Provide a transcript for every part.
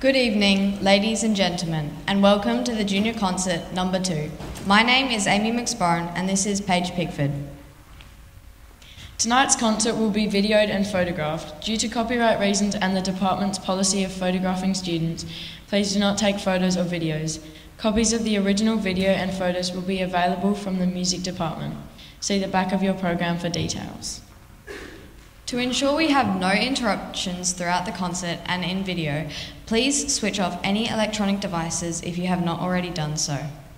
Good evening, ladies and gentlemen, and welcome to the Junior Concert number 2. My name is Amy McSporran and this is Paige Pickford. Tonight's concert will be videoed and photographed. Due to copyright reasons and the department's policy of photographing students, please do not take photos or videos. Copies of the original video and photos will be available from the music department. See the back of your program for details. To ensure we have no interruptions throughout the concert and in video, please switch off any electronic devices if you have not already done so.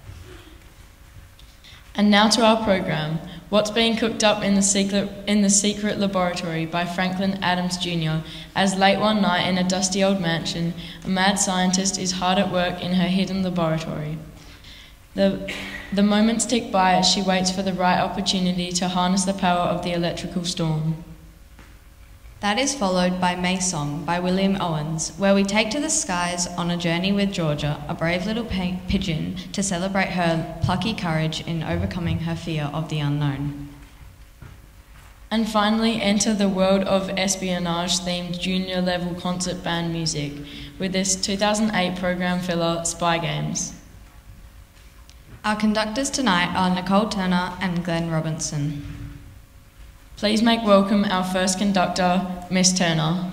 And now to our program. What's being cooked up in the secret laboratory by Franklin Adams Jr. As late one night in a dusty old mansion, a mad scientist is hard at work in her hidden laboratory. The moments tick by as she waits for the right opportunity to harness the power of the electrical storm. That is followed by May Song by William Owens, where we take to the skies on a journey with Georgia, a brave little pigeon, to celebrate her plucky courage in overcoming her fear of the unknown. And finally, enter the world of espionage-themed junior level concert band music with this 2008 program filler, Spy Games. Our conductors tonight are Nicole Turner and Glenn Robinson. Please make welcome our first conductor, Miss Turner.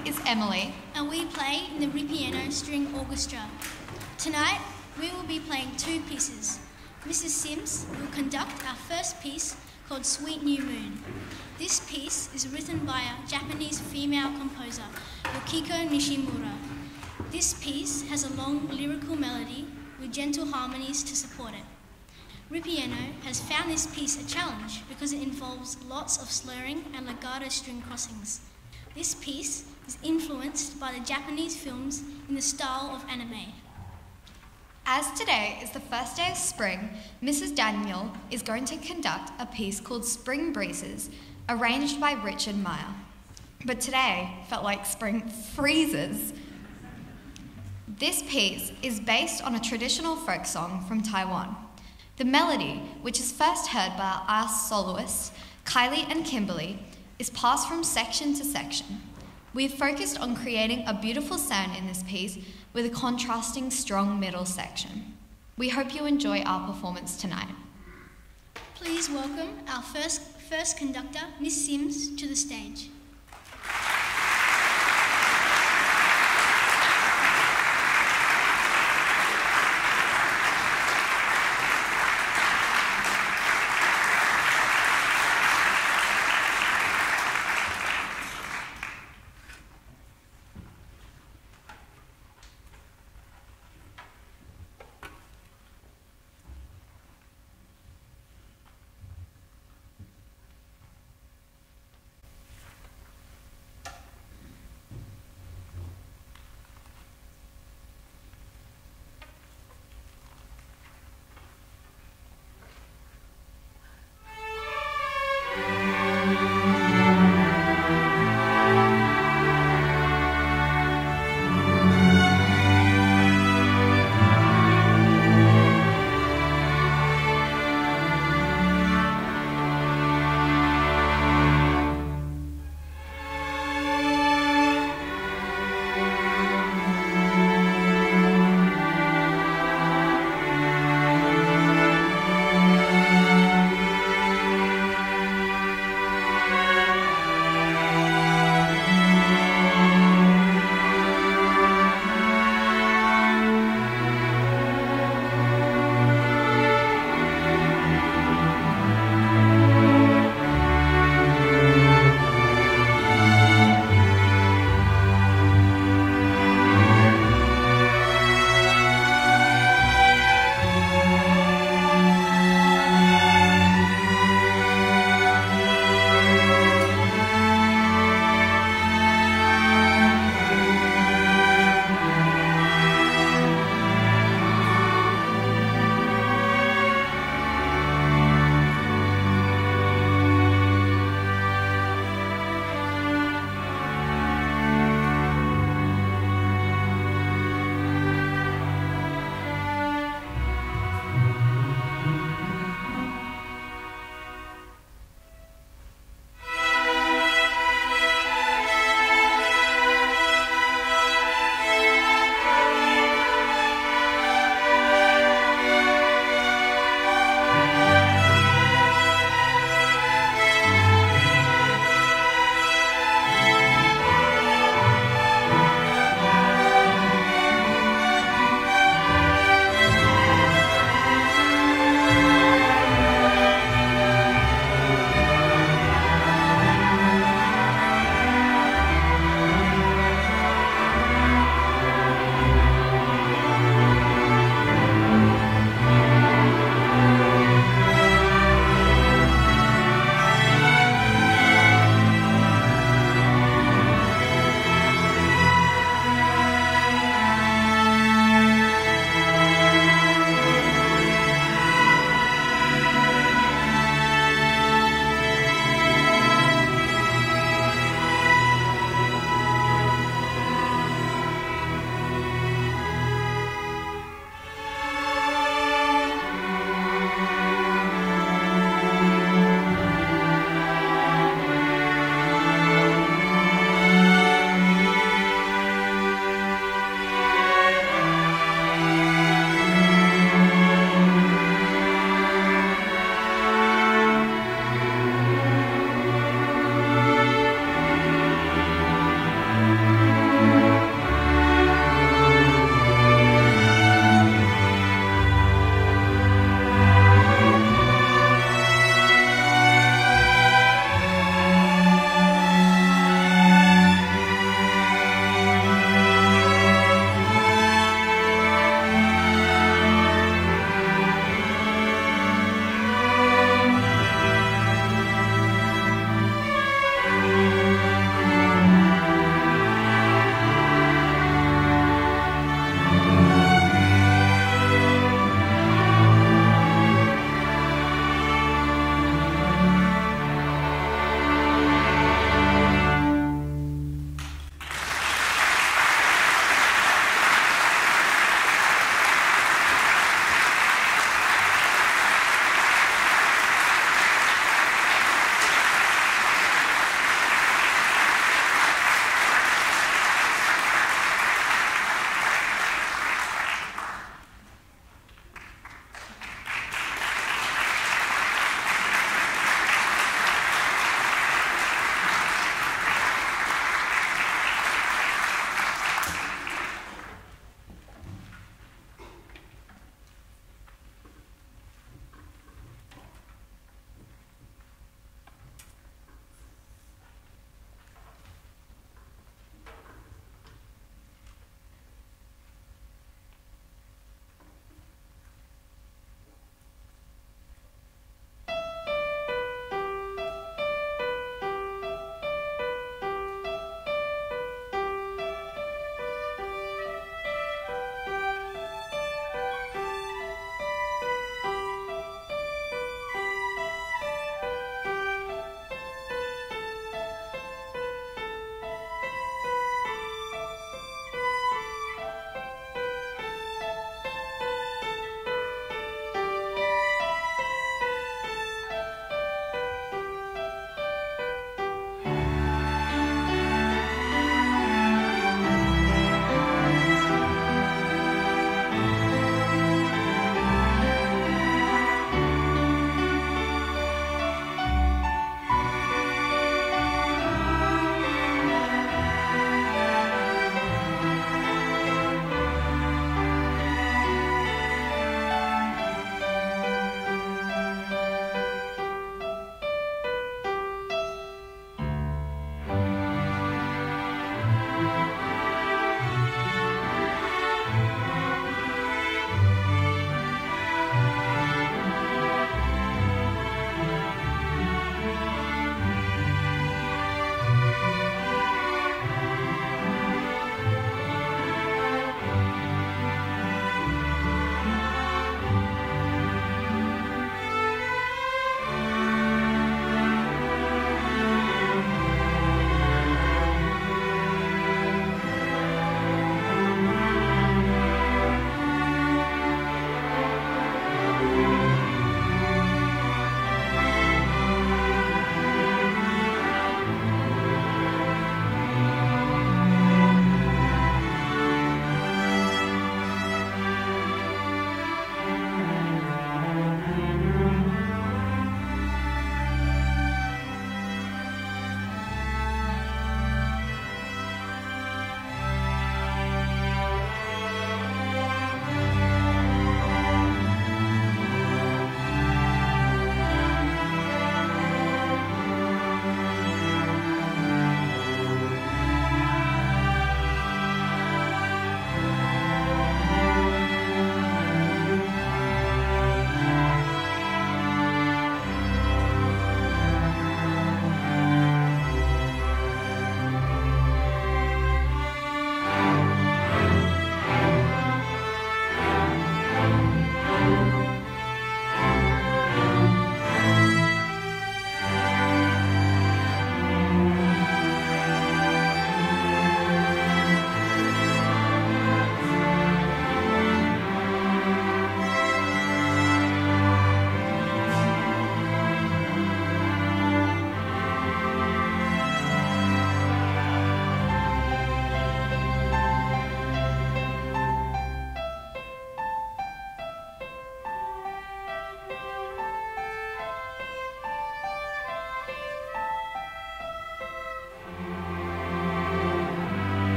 name is Emily. And we play in the Ripieno String Orchestra. Tonight, we will be playing two pieces. Mrs. Sims will conduct our first piece called Sweet New Moon. This piece is written by a Japanese female composer, Yukiko Nishimura. This piece has a long lyrical melody with gentle harmonies to support it. Ripieno has found this piece a challenge because it involves lots of slurring and legato string crossings. This piece is influenced by the Japanese films in the style of anime. As today is the first day of spring, Mrs. Daniel is going to conduct a piece called Spring Breezes, arranged by Richard Meyer. But today felt like spring freezes. This piece is based on a traditional folk song from Taiwan. The melody, which is first heard by our soloists, Kylie and Kimberly, is passed from section to section. We have focused on creating a beautiful sound in this piece with a contrasting strong middle section. We hope you enjoy our performance tonight. Please welcome our first conductor, Miss Sims, to the stage.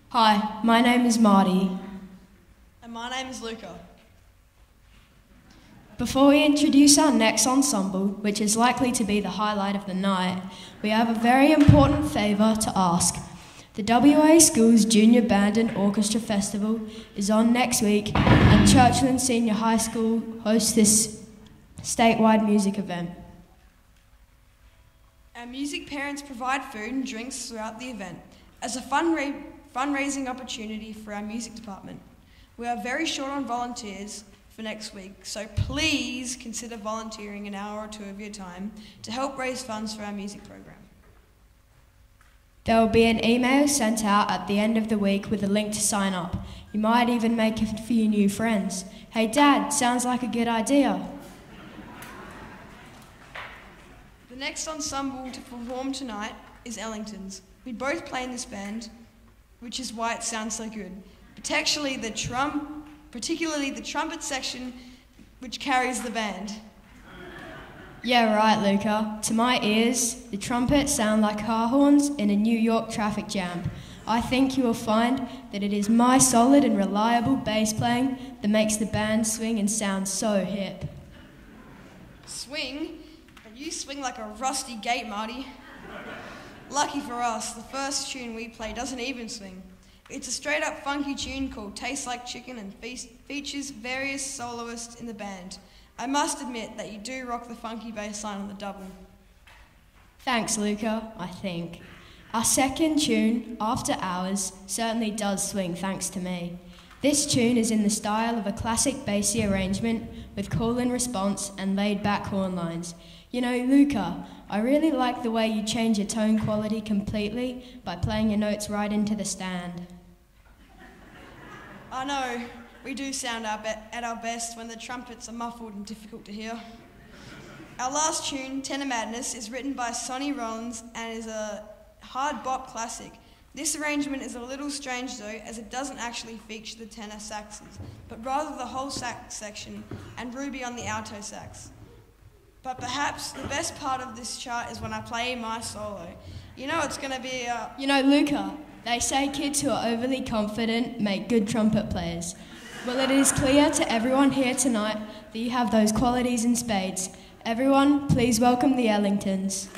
Hi, my name is Marty. And my name is Luca. Before we introduce our next ensemble, which is likely to be the highlight of the night, we have a very important favour to ask. The WA Schools Junior Band and Orchestra Festival is on next week, and Churchland Senior High School hosts this statewide music event. Our music parents provide food and drinks throughout the event as a fundraising opportunity for our music department. We are very short on volunteers for next week, so please consider volunteering an hour or two of your time to help raise funds for our music program. There will be an email sent out at the end of the week with a link to sign up. You might even make a few new friends. Hey Dad, sounds like a good idea. The next ensemble to perform tonight is Ellingtons. We both play in this band, which is why it sounds so good. Particularly the trumpet section, which carries the band. Yeah, right, Luca. To my ears, the trumpets sound like car horns in a New York traffic jam. I think you will find that it is my solid and reliable bass playing that makes the band swing and sound so hip. Swing? But you swing like a rusty gate, Marty. Lucky for us, the first tune we play doesn't even swing. It's a straight-up funky tune called Tastes Like Chicken and features various soloists in the band. I must admit that you do rock the funky bass line on the double. Thanks, Luca, I think. Our second tune, After Hours, certainly does swing thanks to me. This tune is in the style of a classic bassy arrangement with call and response and laid-back horn lines. You know, Luca, I really like the way you change your tone quality completely by playing your notes right into the stand. I know, we do sound at our best when the trumpets are muffled and difficult to hear. Our last tune, Tenor Madness, is written by Sonny Rollins and is a hard bop classic. This arrangement is a little strange though, as it doesn't actually feature the tenor saxes, but rather the whole sax section and Ruby on the alto sax. But perhaps the best part of this chart is when I play my solo. You know it's going to be You know, Luca, they say kids who are overly confident make good trumpet players. Well, it is clear to everyone here tonight that you have those qualities in spades. Everyone, please welcome the Ellingtons.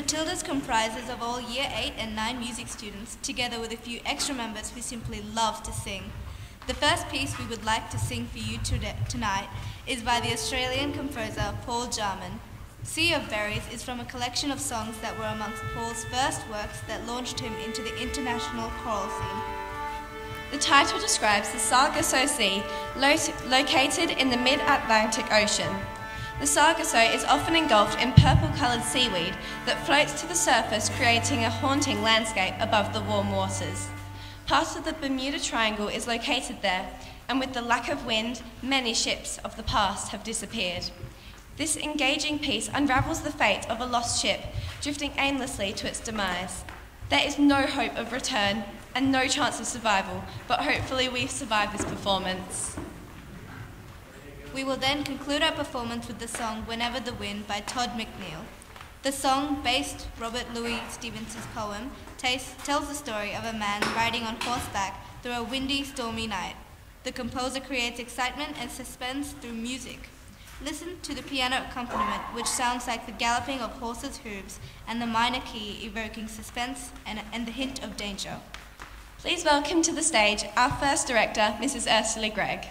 Matildas comprises of all Year 8 and 9 music students, together with a few extra members who simply love to sing. The first piece we would like to sing for you tonight is by the Australian composer Paul Jarman. Sea of Berries is from a collection of songs that were amongst Paul's first works that launched him into the international choral scene. The title describes the Sargasso Sea, located in the mid-Atlantic Ocean. The Sargasso is often engulfed in purple-coloured seaweed that floats to the surface, creating a haunting landscape above the warm waters. Part of the Bermuda Triangle is located there, and with the lack of wind, many ships of the past have disappeared. This engaging piece unravels the fate of a lost ship, drifting aimlessly to its demise. There is no hope of return and no chance of survival, but hopefully we survive this performance. We will then conclude our performance with the song Whenever the Wind by Todd McNeill. The song, based Robert Louis Stevenson's poem, tells the story of a man riding on horseback through a windy, stormy night. The composer creates excitement and suspense through music. Listen to the piano accompaniment, which sounds like the galloping of horses' hooves, and the minor key evoking suspense and the hint of danger. Please welcome to the stage our first director, Mrs. Ursula Gregg.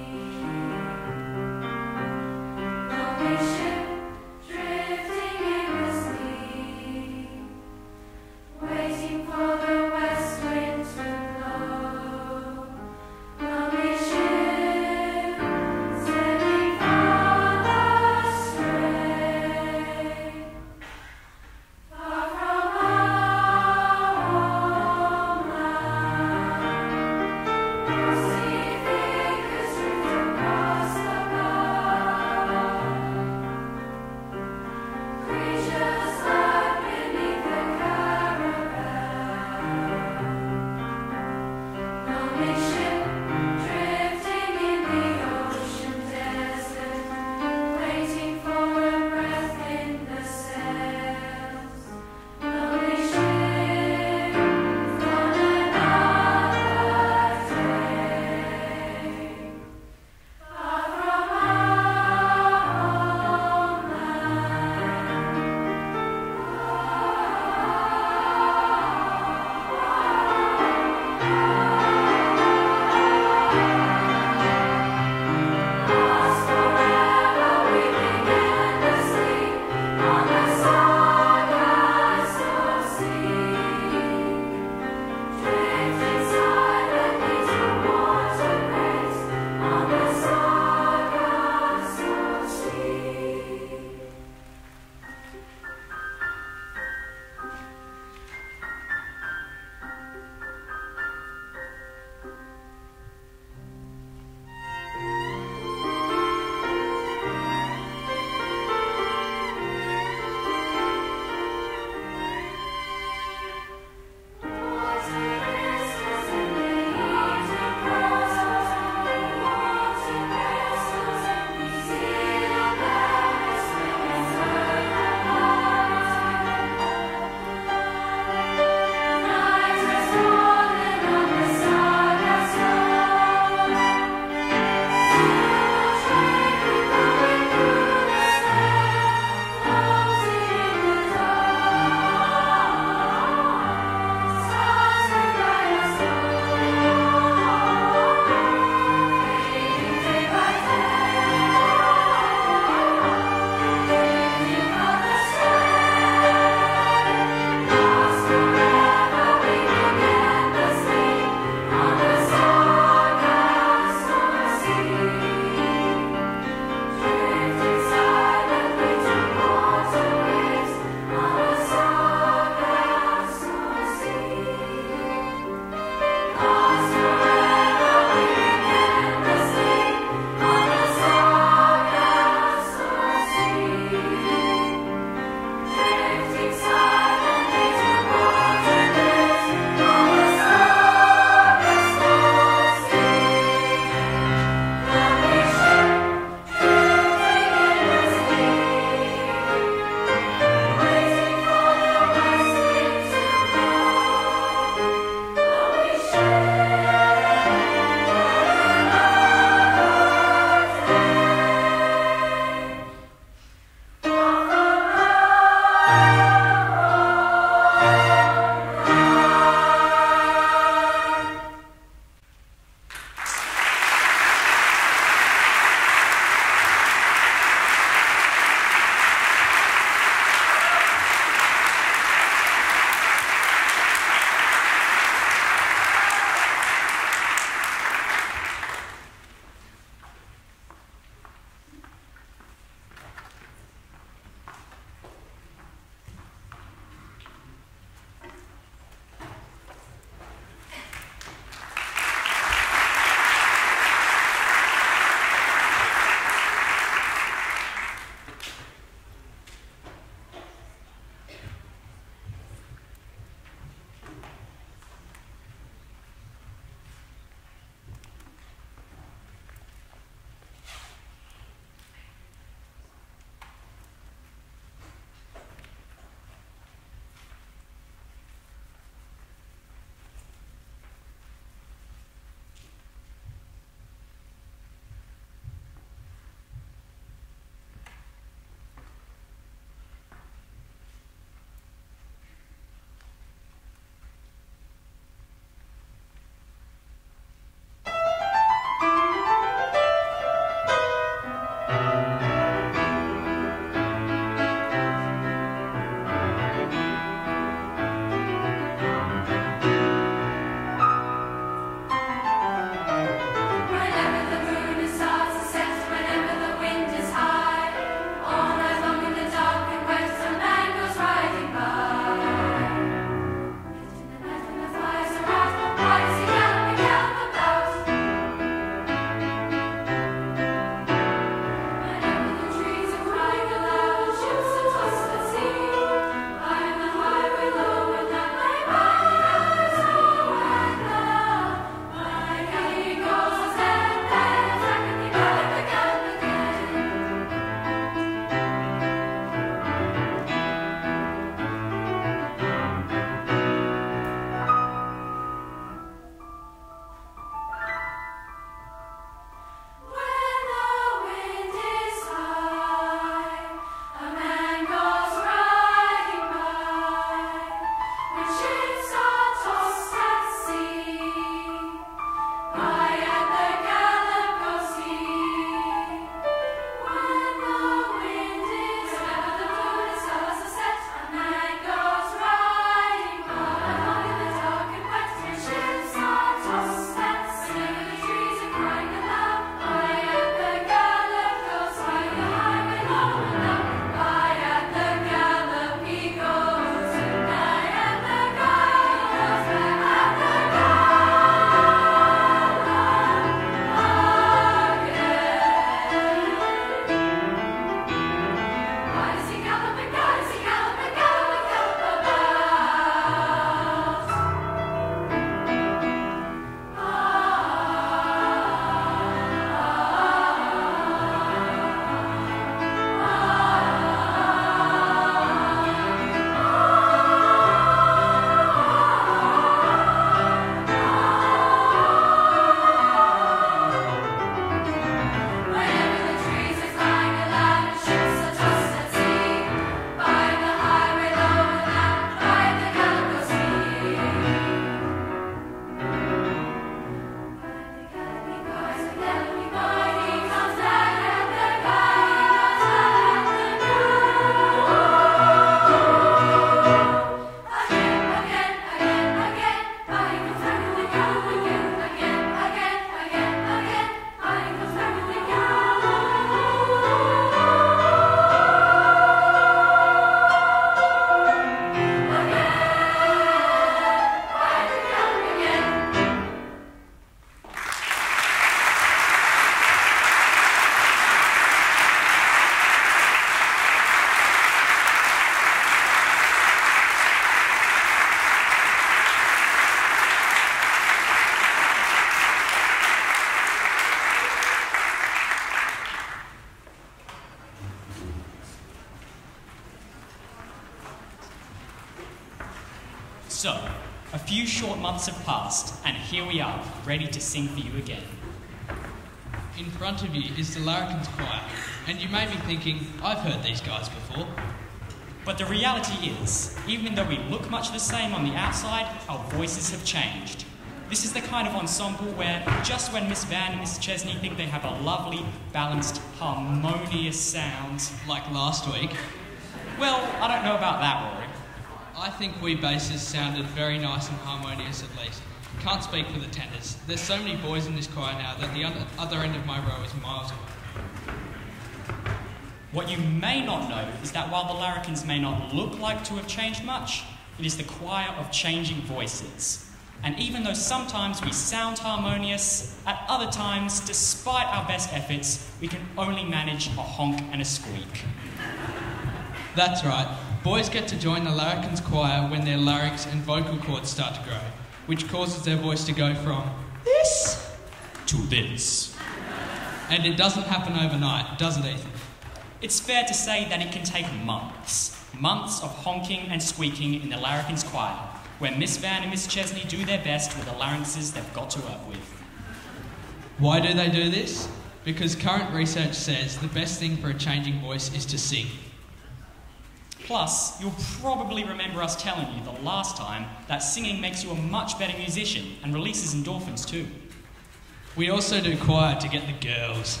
So, a few short months have passed, and here we are, ready to sing for you again. In front of you is the Larrikins Choir, and you may be thinking, I've heard these guys before. But the reality is, even though we look much the same on the outside, our voices have changed. This is the kind of ensemble where just when Miss Van and Miss Chesney think they have a lovely, balanced, harmonious sound... Like last week. Well, I don't know about that, Rory. I think we basses sounded very nice and harmonious at least. Can't speak for the tenors. There's so many boys in this choir now that the other end of my row is miles away. What you may not know is that while the Larrikins may not look like to have changed much, it is the choir of changing voices. And even though sometimes we sound harmonious, at other times, despite our best efforts, we can only manage a honk and a squeak. That's right. Boys get to join the Larrikins Choir when their larynx and vocal cords start to grow, which causes their voice to go from this to this. And it doesn't happen overnight, does it, Ethan? It's fair to say that it can take months. Months of honking and squeaking in the Larrikins Choir, where Miss Van and Miss Chesney do their best with the larynxes they've got to work with. Why do they do this? Because current research says the best thing for a changing voice is to sing. Plus, you'll probably remember us telling you the last time that singing makes you a much better musician and releases endorphins too. We also do choir to get the girls.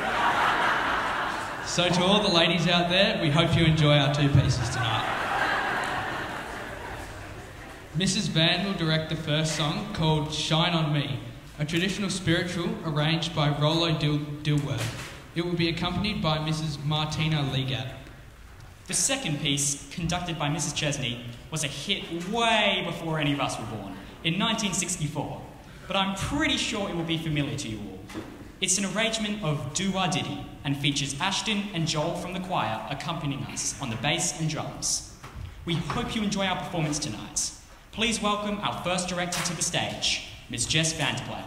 So to all the ladies out there, we hope you enjoy our two pieces tonight. Mrs. Van will direct the first song called Shine On Me, a traditional spiritual arranged by Rollo Dilworth. It will be accompanied by Mrs. Martina Legat. The second piece, conducted by Mrs. Chesney, was a hit way before any of us were born, in 1964, but I'm pretty sure it will be familiar to you all. It's an arrangement of Doo-Wah-Diddy and features Ashton and Joel from the choir accompanying us on the bass and drums. We hope you enjoy our performance tonight. Please welcome our first director to the stage, Ms. Jess Vanderplay.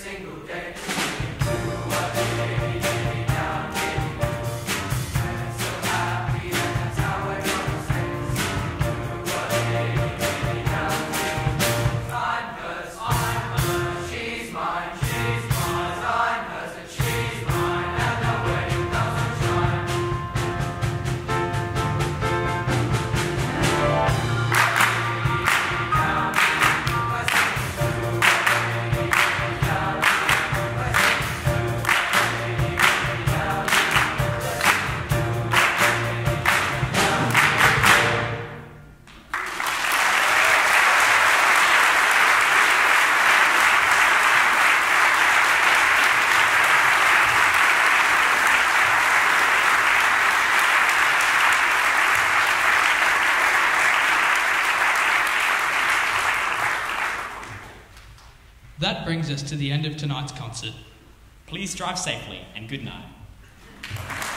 That brings us to the end of tonight's concert. Please drive safely and good night.